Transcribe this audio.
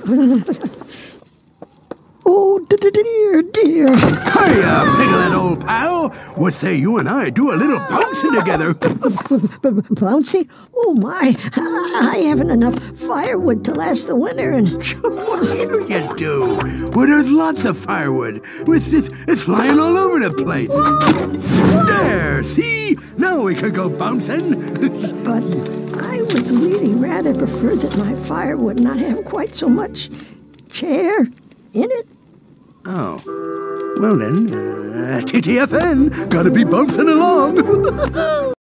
Oh, dear. Hiya, Piglet, old pal. What say you and I do a little bouncing together? Bouncy? Oh, my. I haven't enough firewood to last the winter, and... Sure you do. Well, there's lots of firewood. It's lying all over the place. There, see? Now we can go bouncing. But I would really rather prefer that my firewood not have quite so much chair in it. Oh. Well then, TTFN, gotta be bouncing along.